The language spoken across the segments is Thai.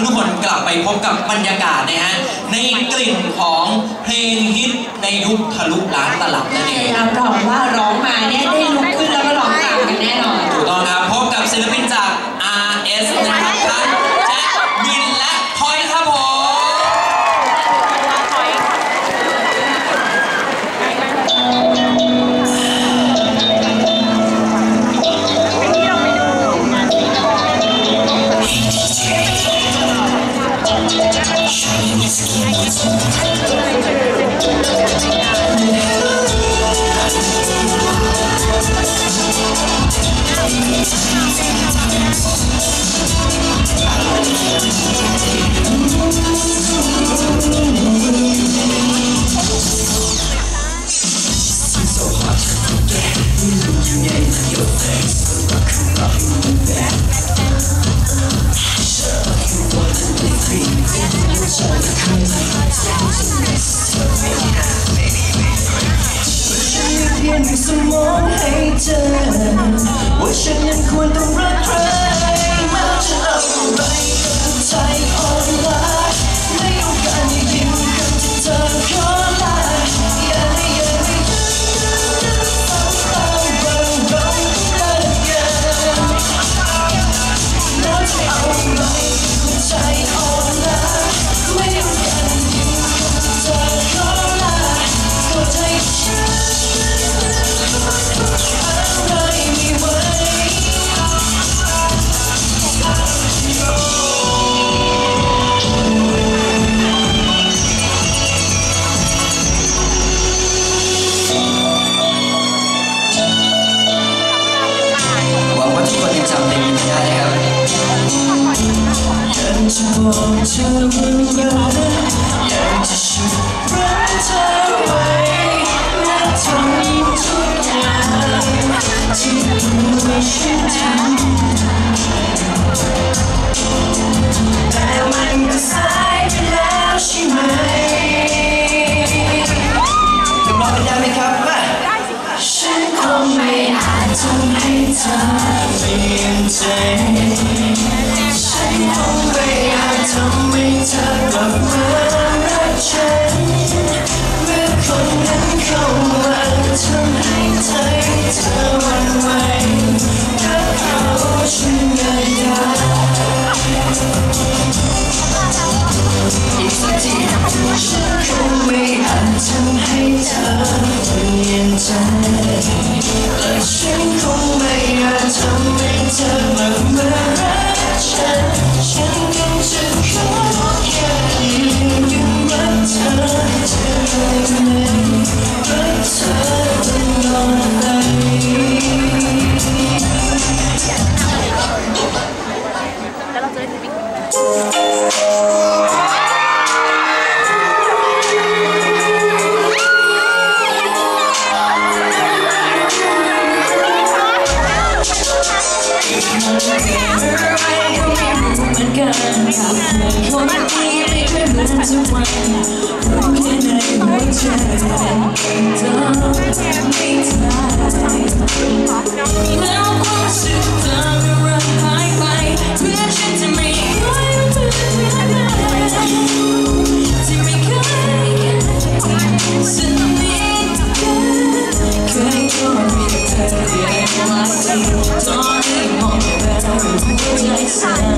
ทุกคนกลับไปพบกับบรรยากาศนะฮะในกลิ่นของเพลงฮิตในยุคทะลุล้านตลับนั่นเองรับรองว่าร้องมาเนี่ยได้ลุกขึ้นแล้วก็ร้องตามกันแน่นอนถูกต้องครับพบกับศิลปินจาก RS นะครับทั้งแจ็ควินและพอยครับผมสมองให้เธอว่าฉันยังควรต้องรักใครมาจะเอาอะไรกับใจอ่อนล้าไม่ต้องการจะยิ้มกับที่เธอขอลาอย่าให้ฟังตามเราเลิกกันแล้วจะเอาอะไรกับใจอ่อนล้าไม่ต้องการจะยิ้มกับที่เธอขอลาก็ใจฉันจะบอกเธอว่ารักอยากจะฉุดรั้งเธอไว้และทำทุกอย่างที่ตัวฉันทำแต่มันก็สายไปแล้วใช่ไหมกำลังได้ไหมครับว่าฉันคงไม่อาจทำให้เธอเปลี่ยนใจฉันคงไม่อาจทำให้เธอกลับมารักฉันเมื่อคนนั้นเข้ามาทำให้ใจเธอหวั่นไหวรักเขาฉันง่ายดายอีกสักทีฉันคงไม่อาจทำให้เธอเปลี่ยนใจและฉันคงไม่อาจทำให้เธอกลับมารักฉันยังจะขอแค่ยังรักเธอได้ไหมรักเธอตลอดไปแล้วเราจะได้ถึงคนที่ไม่เคยเหมือนทุกวันรู้แค่ในหัวใจต้องไม่ทายแล้วความสุขจะไม่หายไปเพื่อฉันจะไม่ย้อยเพื่อนที่ไม่เคยสนิทกันเคยก็มีเธอที่ให้มาที่ตอนที่มองแบบหัวใจสั่น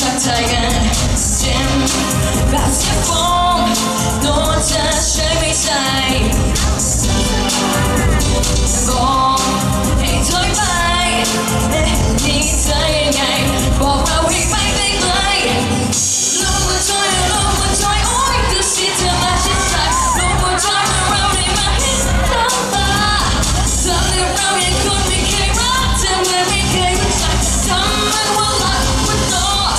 ทักทายกันเสียงแบบเสียงฟ้องโน้ตจะใช้ไม่ใช่บอกให้ถอยไปนี่เธอยังไงบอกเราให้ไปไกลๆลงมาช่วยโอ้ยดูสิเธอมาชิดใจลงมาช่วยเราได้มาเห็นตาตาทำให้เรายังคงไม่เคยรักเธอเหมือนไม่เคยรู้จักทำมันว่ารักมันโต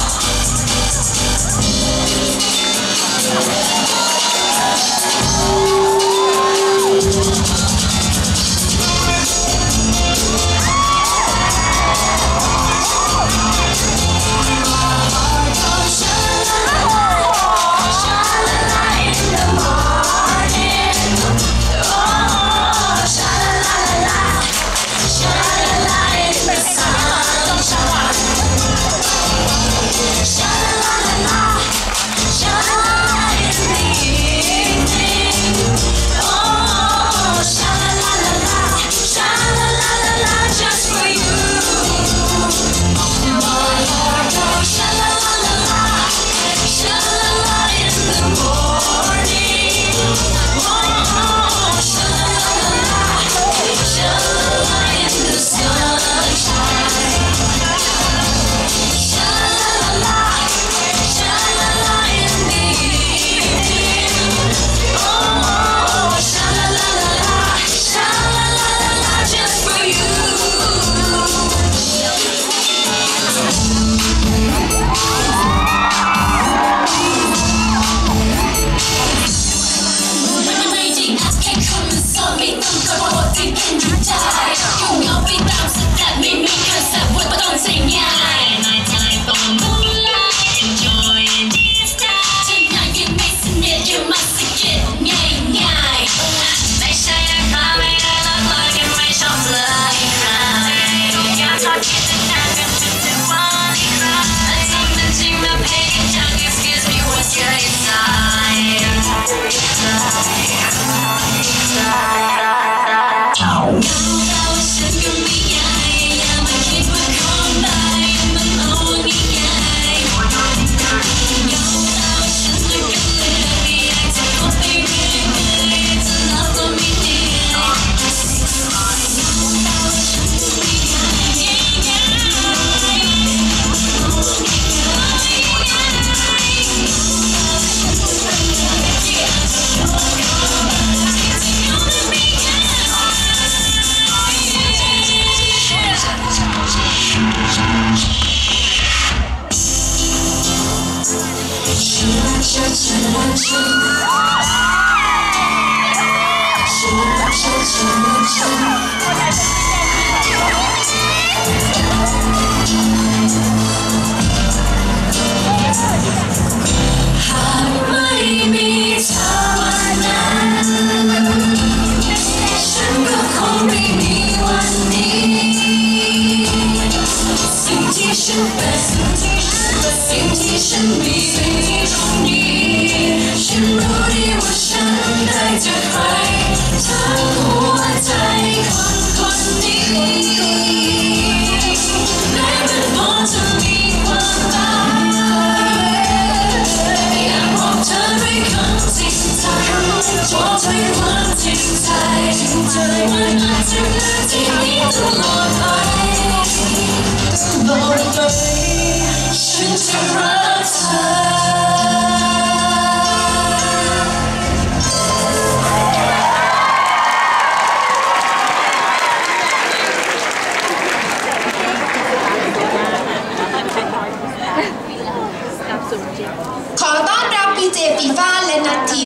สิ่งที่ฉันมีตรงนี้ฉันรู้ดีว่าฉันได้จากใครทั้งหัวใจคนนี้และมันพอจะมีความรักอยากบอกเธอด้วยคำจริงใจบอกด้วยความจริงใจว่าอาจจะเหลือที่นี้ตลอดไปฉันจะรักเธอขอต้อนรับพีเจฟีฟ่าและนัทที